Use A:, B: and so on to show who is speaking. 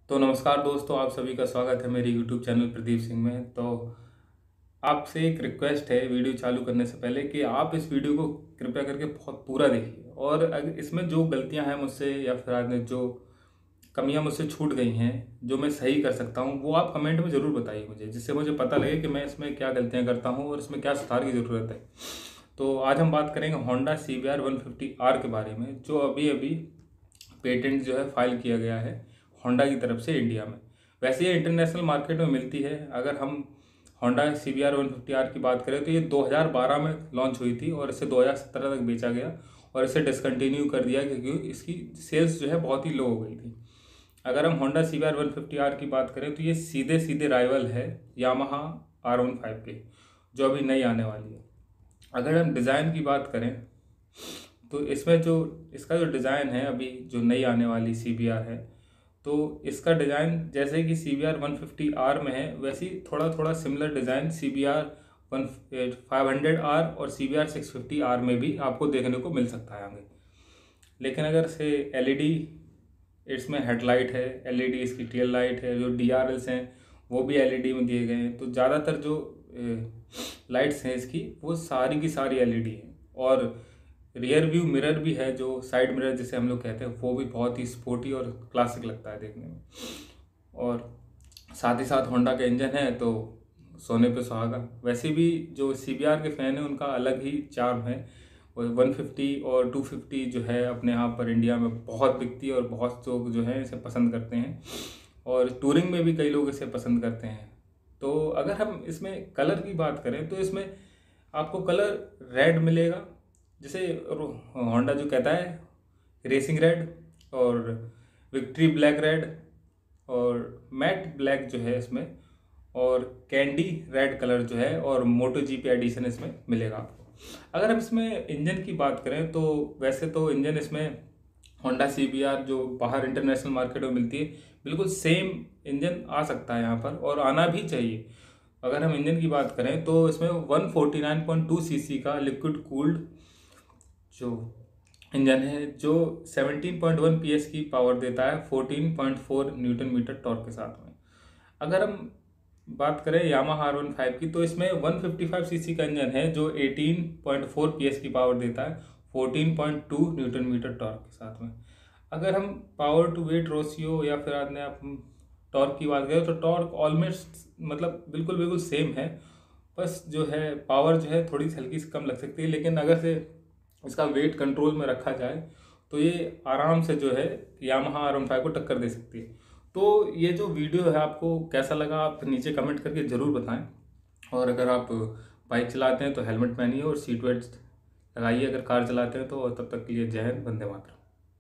A: तो नमस्कार दोस्तों, आप सभी का स्वागत है मेरे YouTube चैनल प्रदीप सिंह में। तो आपसे एक रिक्वेस्ट है वीडियो चालू करने से पहले कि आप इस वीडियो को कृपया करके बहुत पूरा देखिए, और अगर इसमें जो गलतियां हैं मुझसे या फिर आज जो कमियां मुझसे छूट गई हैं, जो मैं सही कर सकता हूं, वो आप कमेंट में ज़रूर बताइए मुझे, जिससे मुझे पता लगे कि मैं इसमें क्या गलतियाँ करता हूँ और इसमें क्या सुधार की ज़रूरत है। तो आज हम बात करेंगे होंडा CBR 150R के बारे में, जो अभी अभी पेटेंट जो है फाइल किया गया है होंडा की तरफ से इंडिया में। वैसे ये इंटरनेशनल मार्केट में मिलती है। अगर हम होंडा CBR 150R की बात करें तो ये 2012 में लॉन्च हुई थी और इसे 2017 तक बेचा गया और इसे डिसकंटिन्यू कर दिया क्योंकि इसकी सेल्स जो है बहुत ही लो हो गई थी। अगर हम होंडा CBR 150R की बात करें तो ये सीधे सीधे राइवल है यामाहा R15 के, जो अभी नई आने वाली है। अगर हम डिज़ाइन की बात करें तो इसमें जो इसका जो डिज़ाइन है अभी जो नई आने वाली CBR है, तो इसका डिज़ाइन जैसे कि CBR 150R में है वैसी थोड़ा थोड़ा सिमिलर डिज़ाइन CBR 500R और CBR 650R में भी आपको देखने को मिल सकता है आगे। लेकिन अगर से LED इसमें हेडलाइट है, LED इसकी टेल लाइट है, जो DRLs हैं वो भी LED में दिए गए हैं। तो ज़्यादातर जो लाइट्स हैं इसकी वो सारी की सारी LED हैं, और रियर व्यू मिरर भी है, जो साइड मिरर जिसे हम लोग कहते हैं, वो भी बहुत ही स्पोर्टी और क्लासिक लगता है देखने में। और साथ ही साथ होंडा का इंजन है तो सोने पे सुहागा। वैसे भी जो CBR के फ़ैन हैं उनका अलग ही चार्म है। और 150 और 250 जो है अपने यहाँ पर इंडिया में बहुत बिकती है और बहुत लोग जो है इसे पसंद करते हैं, और टूरिंग में भी कई लोग इसे पसंद करते हैं। तो अगर हम इसमें कलर की बात करें तो इसमें आपको कलर रेड मिलेगा, जैसे होंडा जो कहता है रेसिंग रेड, और विक्ट्री ब्लैक रेड, और मैट ब्लैक जो है इसमें, और कैंडी रेड कलर जो है, और मोटो GP एडिशन इसमें मिलेगा आपको। अगर हम इसमें इंजन की बात करें तो वैसे तो इंजन इसमें होंडा CBR जो बाहर इंटरनेशनल मार्केट में मिलती है बिल्कुल सेम इंजन आ सकता है यहाँ पर, और आना भी चाहिए। अगर हम इंजन की बात करें तो इसमें 149.2 सीसी का लिक्विड कूल्ड जो इंजन है, जो 17.1 PS की पावर देता है 14.4 न्यूटन मीटर टॉर्क के साथ में। अगर हम बात करें यामाहा R15 की तो इसमें 155 सीसी का इंजन है जो 18.4 PS की पावर देता है 14.2 न्यूटन मीटर टॉर्क के साथ में। अगर हम पावर टू वेट रोशियो या फिर आपने आप टॉर्क की बात करें तो टॉर्क ऑलमोस्ट मतलब बिल्कुल बिल्कुल सेम है। बस जो है पावर जो है थोड़ी सी हल्की सी कम लग सकती है, लेकिन अगर से इसका वेट कंट्रोल में रखा जाए तो ये आराम से जो है यामाहा R15 को टक्कर दे सकती है। तो ये जो वीडियो है आपको कैसा लगा आप नीचे कमेंट करके ज़रूर बताएं, और अगर आप बाइक चलाते हैं तो हेलमेट पहनिए और सीट बेल्ट लगाइए, अगर कार चलाते हैं तो। तब तक के लिए जय हिंद, वंदे मातरम।